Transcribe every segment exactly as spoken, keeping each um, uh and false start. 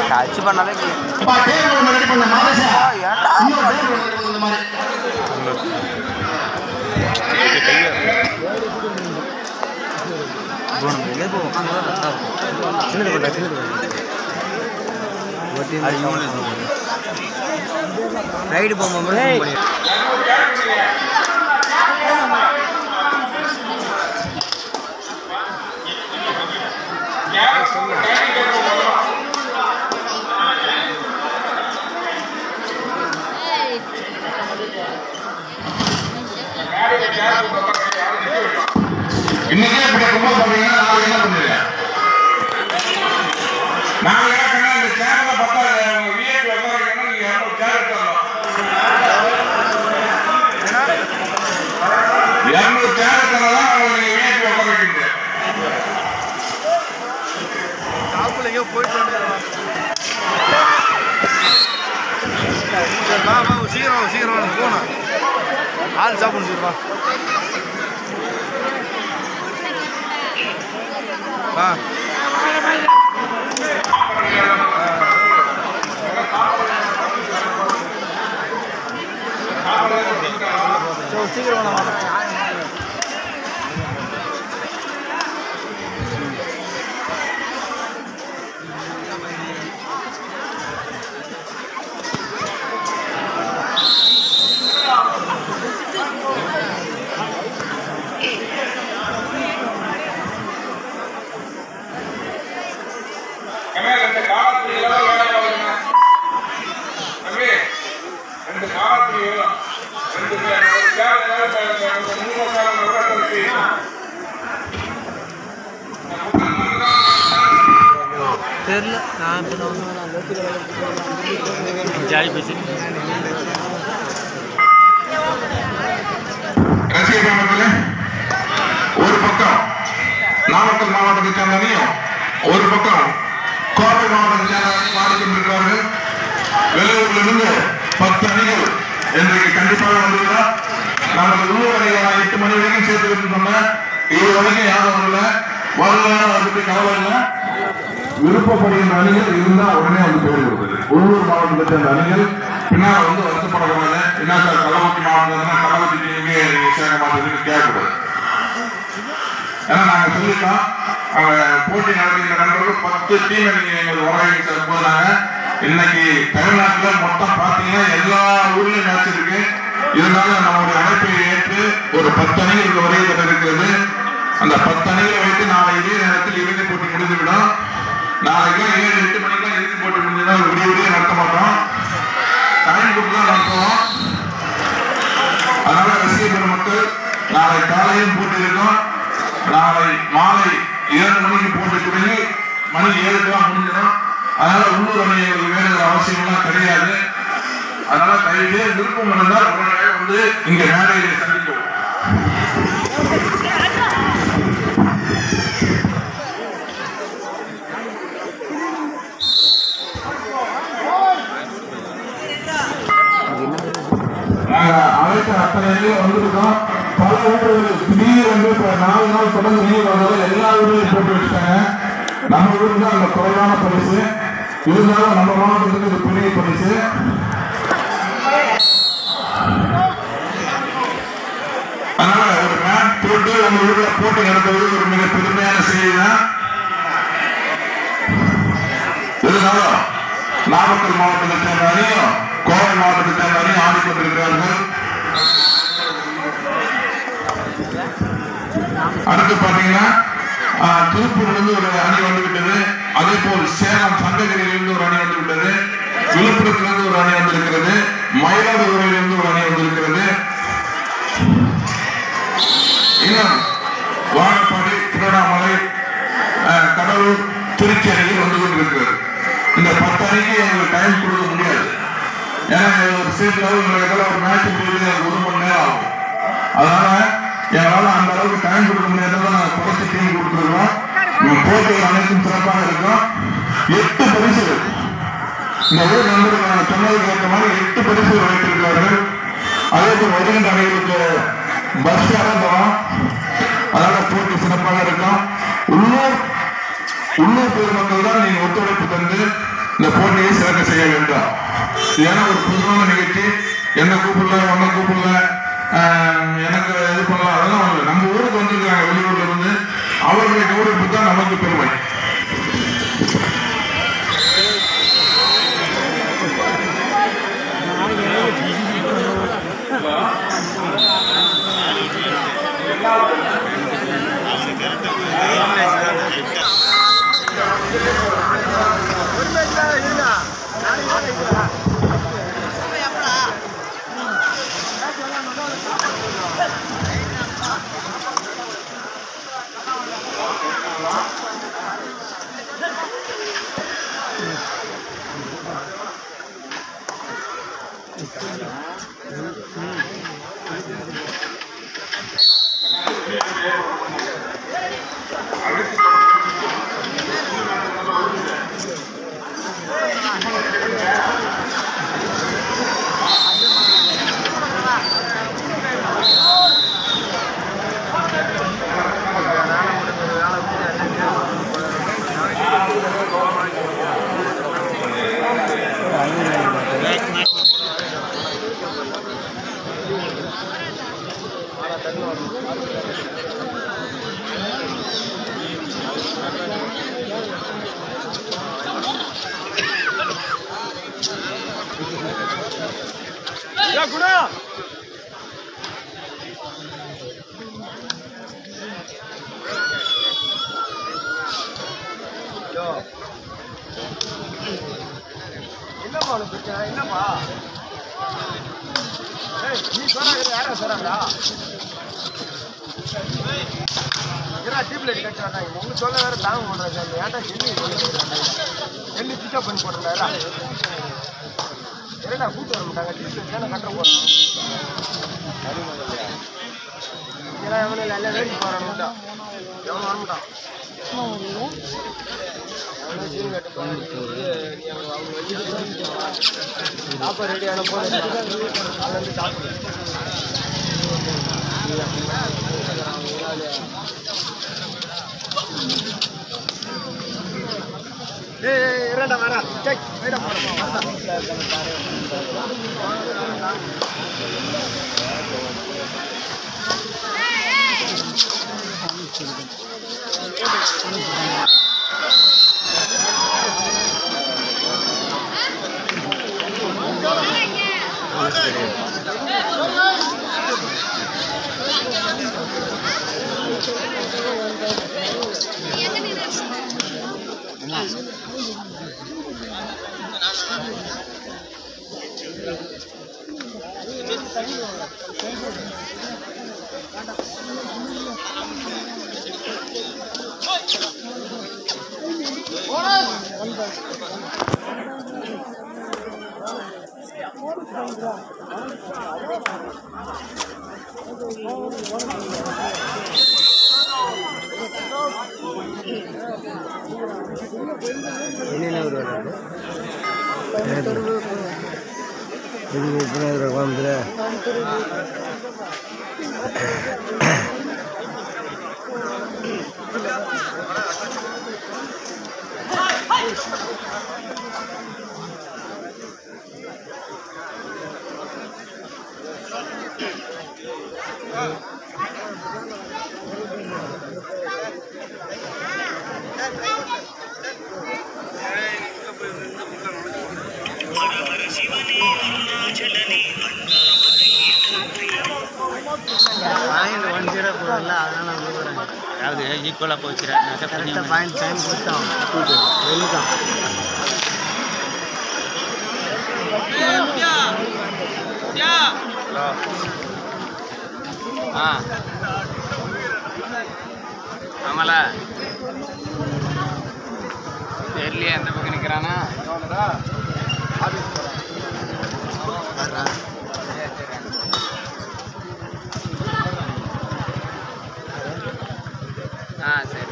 Touch பண்ணாலே அப்பா table ஒன்று ரெடி பண்ண மாதேஷா இன்னொரு டேபிள் ஒன்று ரெடி பண்ண இந்த மாதிரி ரைடு போகும்போது இன்னைக்கே இப்படி கும்பல் பண்றீங்கன்னா நாளைக்கு என்ன பண்ணுவீங்க? நாளைக்கு என்ன இந்த சேர்ல பார்த்தா விஐபி உட்காருங்கன்னா நீங்க இரநூறு சேர் எடுத்துடலாம். இரநூறு சேர் எடுத்தாதான் அவங்க நீங்க விஐபி உட்கார வைக்கிறீங்க. சாப்பிட எங்கேயோ போயிட்டு வந்துடுறோம். வா வா சீக்கிரம் சீக்கிரம் போகணும். ஆள் சாப்பிடணும் சீக்கிரம் வா. சீக்கிரம் தெரியல நான் ஜாலி பேசி ஒரு பக்கம் நாமக்கல் மாவட்டத்தை சேர்ந்த அணியும் ஒரு பக்கம் கோவை மாவட்டத்தை சேர்ந்த அணியும் ஆடிக்கொண்டிருக்கிறார்கள். வெளியூரிலிருந்து பத்து அணிகள் இன்றைக்கு கண்டிப்பாக வந்திருக்கிறார். நமக்கு உள்ளூர் அணிகளை எட்டு மணி வரைக்கும் சேர்த்து சொன்னேன். இது வரைக்கும் யாரும் வரல. வரலாம் அதை பற்றி கவலை இல்லை. விருப்பப்படுகின்ற அணிகள் இருந்தால் உடனே வந்து பேர் கொடுக்குது. உள்ளூர் மாவட்டத்தை சேர்ந்த அணிகள் பின்னால் வந்து வருத்தப்படக்கூடாது. என்ன சார் கள்ளக்குறிச்சி மாவட்டம் கள்ளக்குறிச்சி நீங்க நீங்க சேர்க்க மாட்டேங்குன்னு கேட்கக்கூடாது. ஏன்னா நாங்கள் சொல்லிட்டோம் அவங்க போட்டி நடத்துகிற நண்பர்கள் பத்து டீம் நீங்க எங்களுக்கு வரவேற்க சார் போதாங்க. இன்னைக்கு தமிழ்நாட்டில் மொத்தம் பார்த்தீங்கன்னா எல்லா ஊர்லயும் மேட்ச் இருக்கு. இருந்தாலும் நம்முடைய அழைப்பை ஏற்று ஒரு பத்து அணிகளுக்கு வரைய இருக்கிறது. அந்த பத்து அணிகளை வைத்து நாளை இதே நேரத்தில் இறுதி போட்டி முடிந்துவிடும். நாளைக்கு ஏழு எட்டு மணிக்கெல்லாம் இறுதி போட்டி முடிஞ்சுதான் விடிய விடிய நடத்த மாட்டோம். டைம் கொடுத்து தான் நடத்துவோம். அதனால ரசிகர் பெருமக்கள் நாளை காலையும் போட்டி இருக்கும். நாளை மாலை இரண்டு மணிக்கு போட்டி தொடங்கி மணி ஏழுக்கு தான் முடிஞ்சிடும். அதனால உள்ளூர் அணிகளுக்கு வேணுங்கிற அவசியம்லாம் கிடையாது. அதனால கையிலே விருப்பம் இருந்தால் உடனே வந்து இங்க மேடையை சந்திக்கும். அழைத்த அத்தனை வந்திருக்கோம். பல ஊர்கள் திடீர் வந்து நாலு நாள் தொடர்ந்து லீவ் வந்தது. எல்லா ஊர்களையும் போட்டு வச்சுட்டாங்க. நம்ம ஊருக்கு தான் அந்த குறைவான பரிசு. இருந்தாலும் நம்ம மாவட்டத்துக்கு இது பெரிய பரிசு. அதனால ஒரு மேட் போட்டு நம்ம ஊர்ல போட்டி நடத்துவது ஒரு மிக பெருமையான செய்தி தான். இருந்தாலும் நாமக்கல் மாவட்டத்தை சேர்ந்த அணியும் கோவை மாவட்டத்தை சேர்ந்த அணியும் ஆடிக்கொண்டிருக்கிறார்கள். அடுத்து பாத்தீங்கன்னா திருப்பூர்லிருந்து ஒரு அணி வந்துவிட்டது. அதே போல் சேலம் சங்ககிரியிலிருந்து ஒரு அணி வந்துவிட்டது. விழுப்புரத்திலிருந்து ஒரு அணி வந்திருக்கிறது. மயிலாடுதுறையிலிருந்து ஒரு அணி வந்திருக்கிறது. இன்னும் வாழப்பாடி, திருவண்ணாமலை, கடலூர், திருச்சி அணிகள் வந்து கொண்டிருக்கிறது. இந்த பத்து அணிக்கு எங்களுக்கு டைம் கொடுக்க முடியாது. ஏன்னா ஒரு சீட்ல ஒரு மேட்ச் முடியுது எனக்கு ஒரு மணி நேரம் ஆகும். அதனால எங்களால் அந்த அளவுக்கு டைம் கொடுக்க முடியாத நாங்கள் குறைச்சி டீம் கொடுத்துருக்கோம். போட்டிகள் அனைத்தும் சிறப்பாக இருக்கும். எட்டு பரிசுகள் இந்த ஊர் நண்பர்கள் நாங்கள் சொன்னதுக்கு ஏற்ற மாதிரி எட்டு பரிசுகள் வைத்திருக்கிறார்கள். அதே போல் வருகின்ற அணிகளுக்கு பஸ் இறந்தோம். அதனால போட்டி சிறப்பாக இருக்கும். உள்ளூர் உள்ளூர் பொதுமக்கள் தான் நீங்க ஒத்துழைப்பு தந்து இந்த போட்டியை சிறக்க செய்ய வேண்டும். ஏன்னா ஒரு பொதுவான நிகழ்ச்சி, என்ன கூப்பிடல ஒன்ன கூப்பிடல எனக்கு இது பண்ணலாம் அதெல்லாம் இல்லை. நம்ம ஊருக்கு வந்திருக்காங்க வெளியூர்ல இருந்து, அவர்களை கௌரவிப்பு தான் நமக்கு பெருமை. Ya Guna. Yo. என்னப்பா உனக்கு பிரச்சனை? என்னப்பா? ஏய், நீ சொன்னாங்க யாரா சொன்னாங்கடா? ஏடா டியூப்லைட் கட்டறானே. உங்க சொல்ல வேற தாங்க போடுறாங்க. ஏன்டா எண்ணி போடுறாங்க? எண்ணி பிக்கப் பண்ணி போடுறாடா. என்னடா கூட்டி வர மாட்டாங்க. டியூப்லைட் தான கட்ட போறாங்க. சரி முதல்ல. ஏடா அவனே நல்ல வேடி போறானுடா. எவன் வர மாட்டான். சாப்பாடு ரெடியான போது அதுலேருந்து சாப்பிடு. ஏய் இரண்டா வரா செக் வைடா போறோம். ஈக்குவலா போச்சுறேன் பாயிண்ட் டைம் கொடுத்தான் வெளிதான் ஆ ஆமால தெரியலையே எந்த பக்கம் நிற்கிறானா ஆ சரி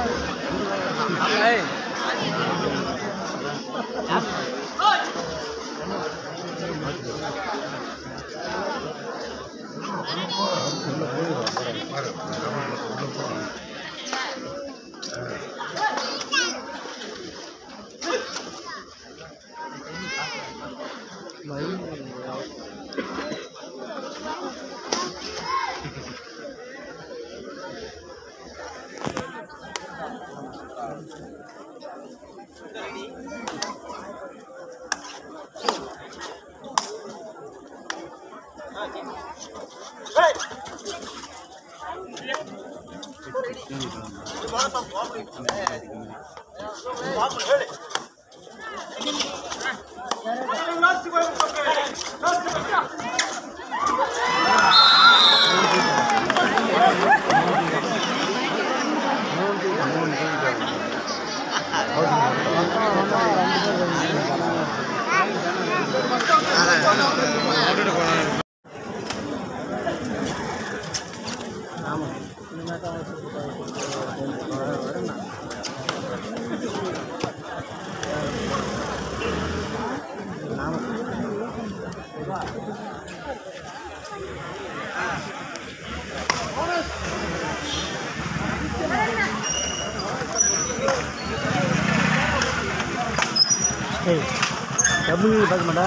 டபுள் பார்க்க மாட்டா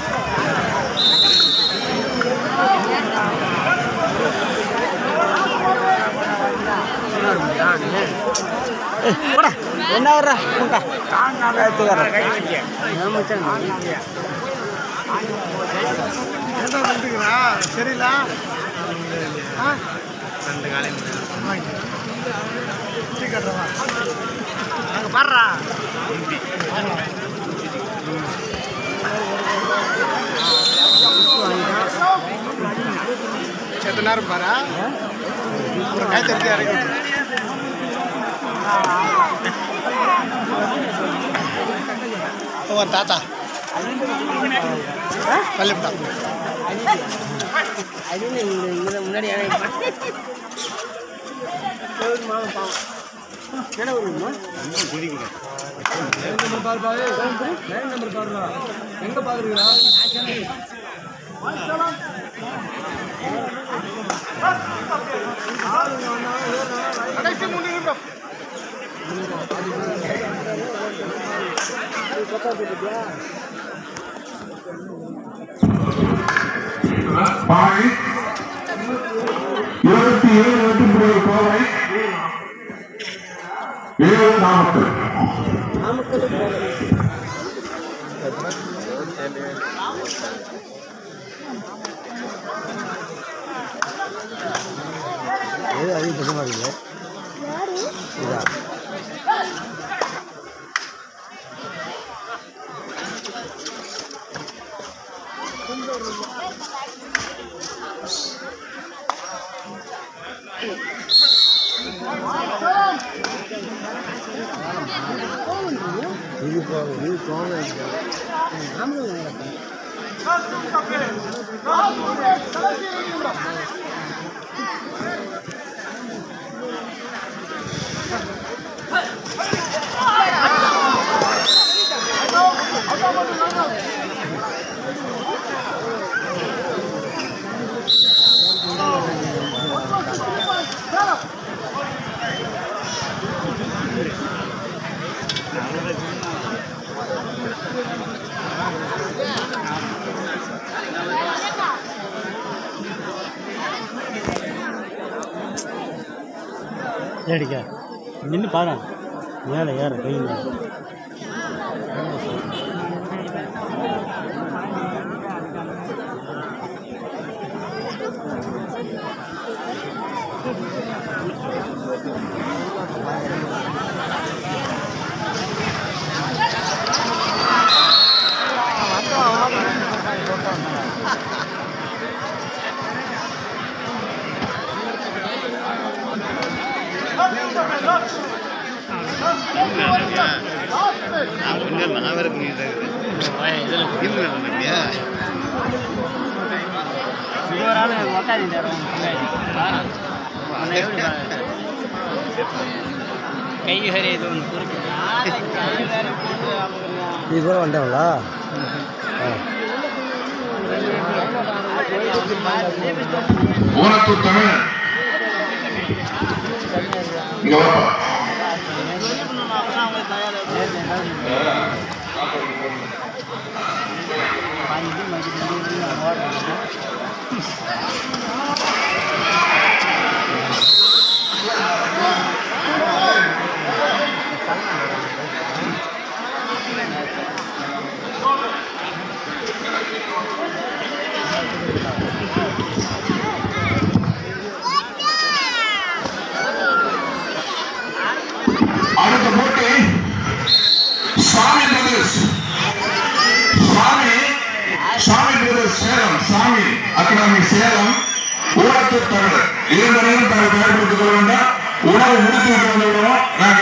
என்ன சரியில்ல ரெண்டு காலையும் கட்டுறவா நாங்கள் பாடுறா எத்தனை நேரம் பாரா கை தெரிஞ்சு இறங்கி ஒரு தாத்தா பள்ளிப்பட்டா முன்னாடி என்ன வருமா நம்பர் பாரு பாரு நம்பர் பாருடா எங்க பாக்குறீங்களா கடைசி மூணு நிமிடம் பாய் இருபத்தி ஏழு வெற்றி புள்ளி கோவை ஏழு நாமக்கல் அதிகம் பக்கமாக இருக்குது இது போகும் இது போக ஏடிக்கா நின்று பாரு மேலே ஏற கையில் கை வேற ஏதோ ஒன்று குறுக்கு இது கூட வந்துட்டாங்களா ஊனத்தூர் தமிழ் இங்க வாப்பா அடுத்த போட்டி சாமி பிரதர்ஸ் சாமி சாமி பிரதர்ஸ் சேலம் சாமி அகாடமி சேலம் ஊனத்தூர் தமிழர் இரண்டு நேரம் தயார்படுத்திக் கொள்ள வேண்டாம் உணவு முடித்து விட்டு வந்து விடுவோம்.